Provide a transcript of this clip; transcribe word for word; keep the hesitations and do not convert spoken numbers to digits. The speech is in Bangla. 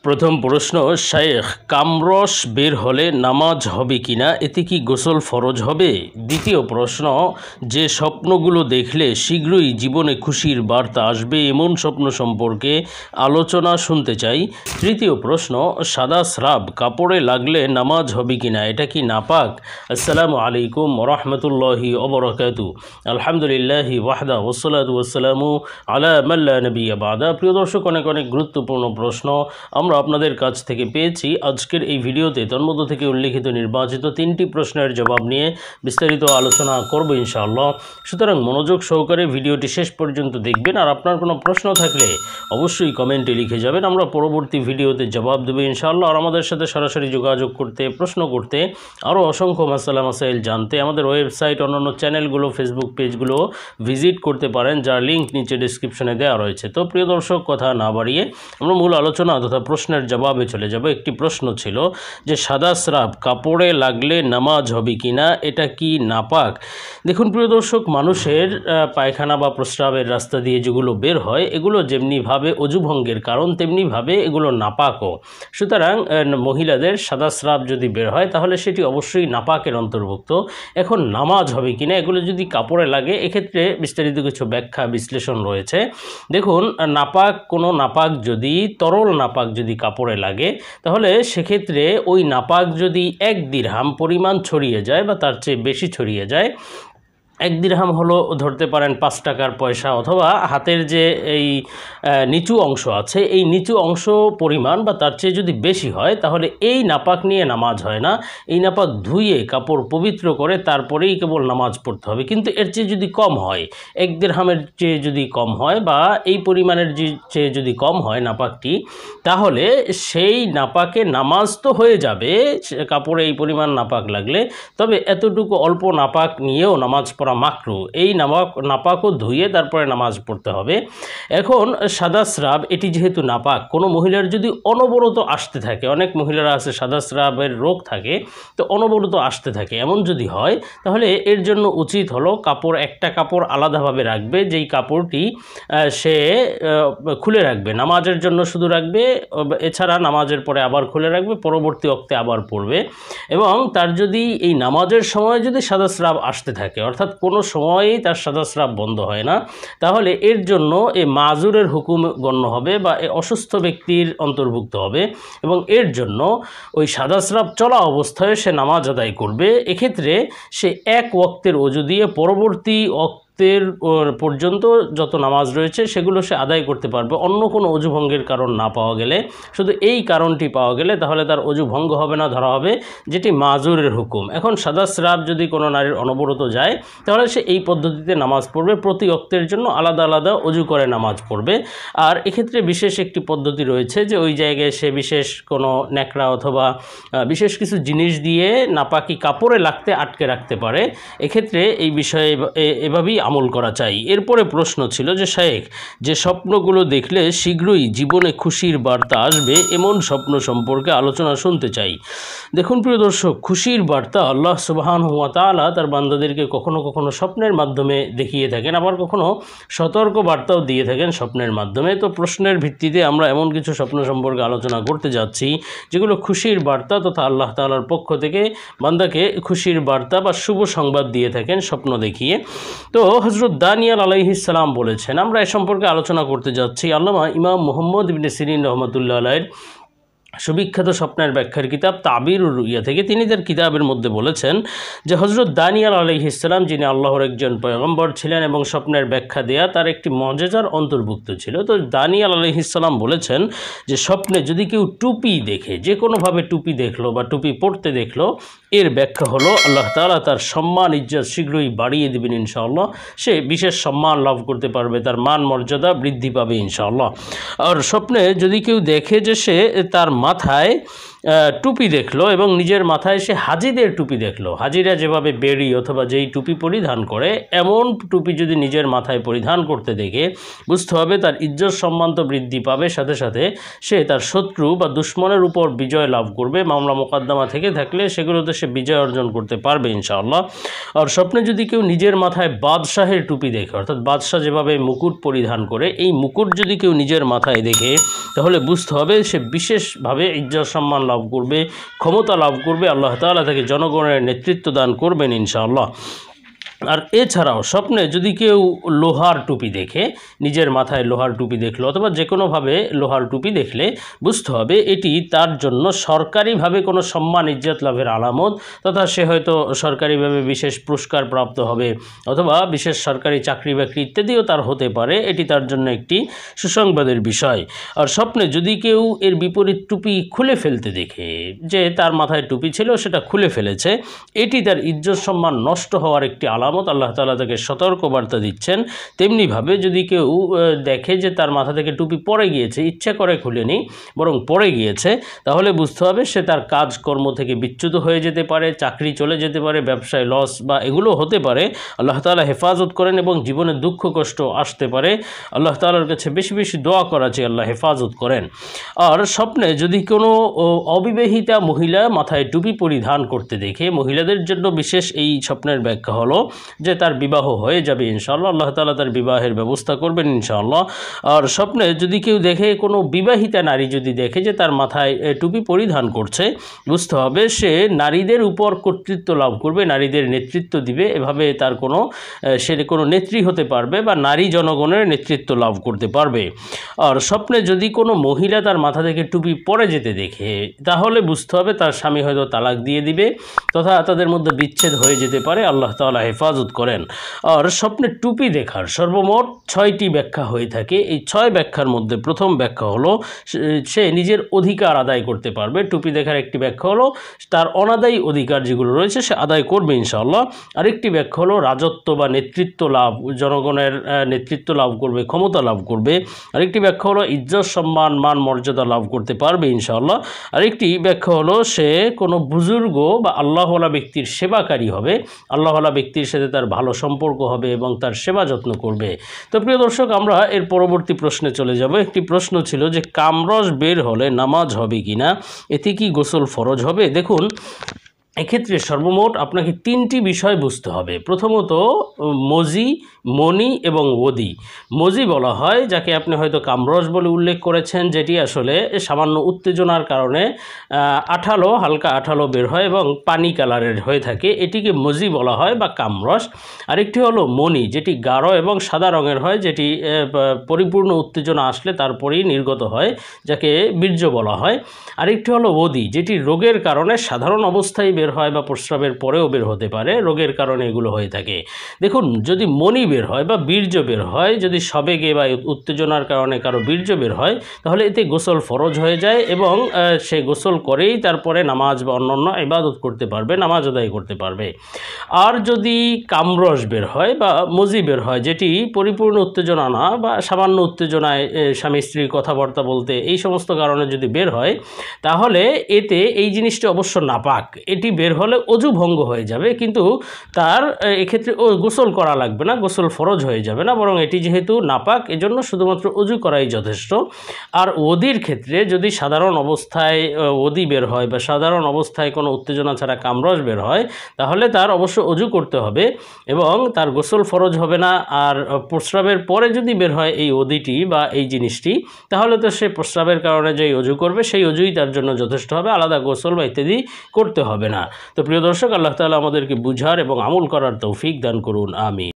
প্রথম প্রশ্ন, শায়েখ, কামরস বের হলে নামাজ হবে কিনা, এতে কি গোসল ফরজ হবে? দ্বিতীয় প্রশ্ন, যে স্বপ্নগুলো দেখলে শীঘ্রই জীবনে খুশির বার্তা আসবে এমন স্বপ্ন সম্পর্কে আলোচনা শুনতে চাই। তৃতীয় প্রশ্ন, সাদা স্রাব কাপড়ে লাগলে নামাজ হবে কিনা, এটা কি নাপাক? আসসালামু আলাইকুম ওরহমতুল্লাহি ওবরাকাতু। আলহামদুলিল্লাহি ওয়াহদা ওয়াসসালাতু ওয়াসসালামু আলা মাল্লা নবিয়্যা বাদা। প্রিয় দর্শক, অনেক অনেক গুরুত্বপূর্ণ প্রশ্ন আমরা আপনাদের কাছ থেকে পেয়েছি। আজকের এই ভিডিওতে তন্মধ্য থেকে উল্লিখিত নির্বাচিত তিনটি প্রশ্নের জবাব নিয়ে বিস্তারিত আলোচনা করব ইনশাআল্লাহ। সুতরাং মনোযোগ সহকারে ভিডিওটি শেষ পর্যন্ত দেখবেন, আর আপনার কোনো প্রশ্ন থাকলে অবশ্যই কমেন্টে লিখে যাবেন, আমরা পরবর্তী ভিডিওতে জবাব দেবো ইনশাআল্লাহ। আর আমাদের সাথে সরাসরি যোগাযোগ করতে, প্রশ্ন করতে, আরও অসংখ্য মাসালা মাসাইল জানতে আমাদের ওয়েবসাইট, অন্যান্য চ্যানেলগুলো, ফেসবুক পেজগুলো ভিজিট করতে পারেন, যার লিঙ্ক নিচে ডিসক্রিপশনে দেওয়া রয়েছে। তো প্রিয় দর্শক, কথা না বাড়িয়ে আমরা মূল আলোচনা তথা প্রশ্নের জবাবে চলে যাব। একটি প্রশ্ন ছিল যে সাদা স্রাব কাপড়ে লাগলে নামাজ হবে কিনা, এটা কি নাপাক? দেখুন প্রিয় দর্শক, মানুষের পায়খানা বা প্রস্রাবের রাস্তা দিয়ে যেগুলো বের হয়, এগুলো যেমনিভাবে অজুভঙ্গের কারণ, তেমনিভাবে এগুলো নাপাকও। সুতরাং মহিলাদের সাদা স্রাব যদি বের হয় তাহলে সেটি অবশ্যই নাপাকের অন্তর্ভুক্ত। এখন নামাজ হবে কিনা, এগুলো যদি কাপড়ে লাগে, এক্ষেত্রে বিস্তারিত কিছু ব্যাখ্যা বিশ্লেষণ রয়েছে। দেখুন, নাপাক কোনো নাপাক যদি তরল নাপাক যদি কাপড়ে লাগে, তাহলে সেক্ষেত্রে ওই নাপাক যদি এক দিরহাম পরিমাণ ছড়িয়ে যায় বা তার চেয়ে বেশি ছড়িয়ে যায়, এক দিরহাম হলো ধরতে পারেন পাঁচ টাকার পয়সা, অথবা হাতের যে এই নিচু অংশ আছে, এই নিচু অংশ পরিমাণ বা তার চেয়ে যদি বেশি হয়, তাহলে এই নাপাক নিয়ে নামাজ হয় না। এই নাপাক ধুয়ে কাপড় পবিত্র করে তারপরেই কেবল নামাজ পড়তে হবে। কিন্তু এর চেয়ে যদি কম হয়, এক দিরহামের চেয়ে যদি কম হয় বা এই পরিমাণের চেয়ে যদি কম হয় নাপাকটি, তাহলে সেই নাপাকে নামাজ তো হয়ে যাবে কাপড়ে এই পরিমাণ নাপাক লাগলে, তবে এতটুকু অল্প নাপাক নিয়েও নামাজ পড়া মাকরু। এই নাপাক নাপাকও ধুয়ে তারপরে নামাজ পড়তে হবে। এখন সাদা স্রাব, এটি যেহেতু নাপাক, কোনো মহিলার যদি অনবরত আসতে থাকে, অনেক মহিলারা আছে সাদা স্রাবের রোগ থাকে, তো অনবরত আসতে থাকে, এমন যদি হয় তাহলে এর জন্য উচিত হলো কাপড়, একটা কাপড় আলাদাভাবে রাখবে, যেই কাপড়টি সে খুলে রাখবে, নামাজের জন্য শুধু রাখবে, এছাড়া নামাজের পরে আবার খুলে রাখবে, পরবর্তী ওক্তে আবার পড়বে। এবং তার যদি এই নামাজের সময় যদি সাদা স্রাব আসতে থাকে, অর্থাৎ কোনো সময়ই তার সাদা স্রাব বন্ধ হয় না, তাহলে এর জন্য এই মাজুরের হুকুম গণ্য হবে বা এই অসুস্থ ব্যক্তির অন্তর্ভুক্ত হবে, এবং এর জন্য ওই সাদা স্রাব চলা অবস্থায় সে নামাজ আদায় করবে। এক্ষেত্রে সে এক ওয়াক্তের ওযু দিয়ে পরবর্তী ওয়াক্ত পর্যন্ত যত নামাজ রয়েছে সেগুলো সে আদায় করতে পারবে, অন্য কোনো অজু ভঙ্গের কারণ না পাওয়া গেলে। শুধু এই কারণটি পাওয়া গেলে তাহলে তার অজু ভঙ্গ হবে না, ধরা হবে যেটি মাজুরের হুকুম। এখন সাদা স্রাব যদি কোনো নারীর অনবরত যায়, তাহলে সে এই পদ্ধতিতে নামাজ পড়বে, প্রতি ওয়াক্তের জন্য আলাদা আলাদা অজু করে নামাজ পড়বে। আর এক্ষেত্রে বিশেষ একটি পদ্ধতি রয়েছে যে ওই জায়গায় সে বিশেষ কোনো ন্যাকড়া অথবা বিশেষ কিছু জিনিস দিয়ে নাপাকি কাপড়ে লাগতে আটকে রাখতে পারে। এক্ষেত্রে এই বিষয়ে এভাবেই আমল করা চাই। এরপরে প্রশ্ন ছিল যে শায়েখ, যে স্বপ্নগুলো দেখলে শীঘ্রই জীবনে খুশির বার্তা আসবে এমন স্বপ্ন সম্পর্কে আলোচনা শুনতে চাই। দেখুন প্রিয় দর্শক, খুশির বার্তা আল্লাহ সুবহানাহু ওয়া তাআলা তার বান্দাদেরকে কখনো কখনো স্বপ্নের মাধ্যমে দেখিয়ে থাকেন, আবার কখনো সতর্ক বার্তাও দিয়ে থাকেন স্বপ্নের মাধ্যমে। তো প্রশ্নের ভিত্তিতে আমরা এমন কিছু স্বপ্ন সম্পর্কে আলোচনা করতে যাচ্ছি যেগুলো খুশির বার্তা তথা আল্লাহ তাআলার পক্ষ থেকে বান্দাকে খুশির বার্তা বা শুভ সংবাদ দিয়ে থাকেন স্বপ্ন দেখিয়ে। তো হযরত দানিয়েল আলাইহিস সালাম বলেছেন, আমরা এ সম্পর্কে আলোচনা করতে যাচ্ছি। আল্লামা ইমাম মুহাম্মদ ইবনে সিরিন রাহমাতুল্লাহ আলাইহির সুবিখ্যাত স্বপ্নের ব্যাখ্যার কিতাব তাবিরুর রুইয়া থেকে তিনি তার কিতাবের মধ্যে বলেছেন যে হযরত দানিয়েল আলাইহিস সালাম, যিনি আল্লাহর একজন পয়গম্বর ছিলেন এবং স্বপ্নের ব্যাখ্যা দেয়া তার একটি মুজিজার অন্তর্ভুক্ত ছিল, তো দানিয়েল আলাইহিস সালাম বলেছেন যে স্বপ্নে যদি কেউ টুপি দেখে, যে কোনোভাবে টুপি দেখলো বা টুপি পড়তে দেখলো, এর ব্যাখ্যা হলো আল্লাহ তাআলা তার সম্মান ইজ্জত শীঘ্রই বাড়িয়ে দেবেন ইনশাআল্লাহ, সে বিশেষ সম্মান লাভ করতে পারবে, তার মান মর্যাদা বৃদ্ধি পাবে ইনশাআল্লাহ। আর স্বপ্নে যদি কেউ দেখে যে সে তার মাথায় টুপি দেখলো এবং নিজের মাথায় সে হাজিদের টুপি দেখলো, হাজিরা যেভাবে বেড়ি অথবা যেই টুপি পরিধান করে এমন টুপি যদি নিজের মাথায় পরিধান করতে দেখে বুঝতে হবে তার ইজ্জত সম্মান তো বৃদ্ধি পাবে, সাথে সাথে সে তার শত্রু বা দুশ্মনের উপর বিজয় লাভ করবে। মামলা মোকদ্দমা থেকে থাকলে সেগুলোতে সে বিজয় অর্জন করতে পারবে ইনশাআল্লাহ। আর স্বপ্নে যদি কেউ নিজের মাথায় বাদশাহের টুপি দেখে, অর্থাৎ বাদশাহ যেভাবে মুকুট পরিধান করে এই মুকুট যদি কেউ নিজের মাথায় দেখে তাহলে বুঝতে হবে সে বিশেষভাবে ইজ্জত সম্মান লাভ করবে, ক্ষমতা লাভ করবে, আল্লাহ তাআলা তাকে জনগণের নেতৃত্ব দান করবেন ইনশাআল্লাহ। আর এছাড়াও স্বপ্নে যদি কেউ লোহার টুপি দেখে, নিজের মাথায় লোহার টুপি দেখলো অথবা যে কোনোভাবে লোহার টুপি দেখলে বুঝতে হবে এটি তার জন্য সরকারিভাবে কোনো সম্মান ইজ্জত লাভের আলামত, তথা সে হয়তো সরকারিভাবে বিশেষ পুরস্কার প্রাপ্ত হবে অথবা বিশেষ সরকারি চাকরি বাকরি ইত্যাদিও তার হতে পারে, এটি তার জন্য একটি সুসংবাদের বিষয়। আর স্বপ্নে যদি কেউ এর বিপরীত টুপি খুলে ফেলতে দেখে, যে তার মাথায় টুপি ছিল সেটা খুলে ফেলেছে, এটি তার ইজ্জত সম্মান নষ্ট হওয়ার একটি আলামত, আল্লাহ তাআলা তাকে সতর্কবার্তা দিচ্ছেন। তেমনিভাবে যদি কেউ দেখে যে তার মাথা থেকে টুপি পড়ে গিয়েছে, ইচ্ছা করে খুলেনি বরং পড়ে গিয়েছে, তাহলে বুঝতে হবে সে তার কাজকর্ম থেকে বিচ্যুত হয়ে যেতে পারে, চাকরি চলে যেতে পারে, ব্যবসায় লস বা এগুলো হতে পারে। আল্লাহ তাআলা হেফাজত করেন এবং জীবনে দুঃখ কষ্ট আসতে পারে। আল্লাহ তাআলার কাছে বেশি বেশি দোয়া করা চাই, আল্লাহ হেফাজত করেন। আর স্বপ্নে যদি কোনো অবিবাহিতা মহিলা মাথায় টুপি পরিধান করতে দেখে, মহিলাদের জন্য বিশেষ এই স্বপ্নের ব্যাখ্যা হলো যে তার বিবাহ হয়ে যাবে ইনশাআল্লাহ, আল্লাহ তাআলা তার বিবাহের ব্যবস্থা করবেন ইনশাআল্লাহ। আর স্বপ্নে যদি কেউ দেখে, কোনো বিবাহিতা নারী যদি দেখে যে তার মাথায় টুপি পরিধান করছে, বুঝতে হবে সে নারীদের উপর কর্তৃত্ব লাভ করবে, নারীদের নেতৃত্ব দিবে, এভাবে তার কোনো সে কোনো নেত্রী হতে পারবে বা নারী জনগণের নেতৃত্ব লাভ করতে পারবে। আর স্বপ্নে যদি কোনো মহিলা তার মাথা থেকে টুপি পরে যেতে দেখে, তাহলে বুঝতে হবে তার স্বামী হয়তো তালাক দিয়ে দিবে তথা তাদের মধ্যে বিচ্ছেদ হয়ে যেতে পারে, আল্লাহ তাআলা হেফাজত করেন। আর স্বপ্নে টুপি দেখার সর্বমোট ছয়টি ব্যাখ্যা হয়ে থাকে। এই ছয় ব্যাখ্যার মধ্যে প্রথম ব্যাখ্যা হলো সে নিজের অধিকার আদায় করতে পারবে। টুপি দেখার একটি ব্যাখ্যা হলো তার অনাদায়ী অধিকার যেগুলো রয়েছে সে আদায় করবে ইনশাআল্লাহ। আরেকটি ব্যাখ্যা হলো রাজত্ব বা নেতৃত্ব লাভ, জনগণের নেতৃত্ব লাভ করবে, ক্ষমতা লাভ করবে। আরেকটি ব্যাখ্যা হলো ইজ্জত সম্মান মান মর্যাদা লাভ করতে পারবে ইনশাআল্লাহ। আরেকটি ব্যাখ্যা হলো সে কোনো বুজুর্গ বা আল্লাহওয়ালা ব্যক্তির সেবাকারী হবে, আল্লাহওয়ালা ব্যক্তির সাথে তার ভালো সম্পর্ক হবে এবং তার সেবা যত্ন করবে। তো প্রিয় দর্শক, আমরা এর পরবর্তী প্রশ্নে চলে যাব। একটি প্রশ্ন ছিল যে কামরস বের হলে নামাজ হবে কিনা, এতে কি গোসল ফরজ হবে? দেখুন, এক্ষেত্রে সর্বমোট আপনাকে তিনটি বিষয় বুঝতে হবে। প্রথমত মজি, মনি এবং ওদি। মজি বলা হয় যাকে আপনি হয়তো কামরস বলে উল্লেখ করেছেন, যেটি আসলে সামান্য উত্তেজনার কারণে আঠালো, হালকা আঠালো বের হয় এবং পানি কালারের হয়ে থাকে, এটিকে মজি বলা হয় বা কামরস। আরেকটি হলো মনি, যেটি গাঢ় এবং সাদা রঙের হয়, যেটি পরিপূর্ণ উত্তেজনা আসলে তারপরেই নির্গত হয়, যাকে বীর্য বলা হয়। আরেকটি হলো ওদি, যেটি রোগের কারণে সাধারণ অবস্থায় বের হয় বা প্রস্রাবের পরেও বের হতে পারে, রোগের কারণে এগুলো হয়ে থাকে। দেখুন, যদি মনি বের হয় বা বীর্য বের হয়, যদি সবেগে বা উত্তেজনার কারণে কারো বীর্য বের হয়, তাহলে এতে গোসল ফরজ হয়ে যায় এবং সে গোসল করেই তারপরে নামাজ বা অন্যান্য ইবাদত করতে পারবে, নামাজ আদায় করতে পারবে। আর যদি কামরস বের হয় বা মজি বের হয়, যেটি পরিপূর্ণ উত্তেজনা না বা সামান্য উত্তেজনায় স্বামী স্ত্রীর কথাবার্তা বলতে এই সমস্ত কারণে যদি বের হয়, তাহলে এতে এই জিনিসটি অবশ্য নাপাক, এটি বের হলে অজু ভঙ্গ হয়ে যাবে, কিন্তু তার এক্ষেত্রে ও গোসল করা লাগবে না, গোসল ফরজ হয়ে যাবে না, বরং এটি যেহেতু নাপাক এজন্য শুধুমাত্র অজু করাই যথেষ্ট। আর ওদির ক্ষেত্রে যদি সাধারণ অবস্থায় ওদি বের হয় বা সাধারণ অবস্থায় কোনো উত্তেজনা ছাড়া কামরস বের হয়, তাহলে তার অবশ্য অজু করতে হবে এবং তার গোসল ফরজ হবে না। আর প্রস্রাবের পরে যদি বের হয় এই ওদিটি বা এই জিনিসটি, তাহলে তো সে প্রস্রাবের কারণে যেই অজু করবে সেই অজুই তার জন্য যথেষ্ট হবে, আলাদা গোসল বা ইত্যাদি করতে হবে না। তো প্রিয় দর্শক, আল্লাহ তাআলা আমাদেরকে বুঝার এবং আমল করার তৌফিক দান করুন, আমিন।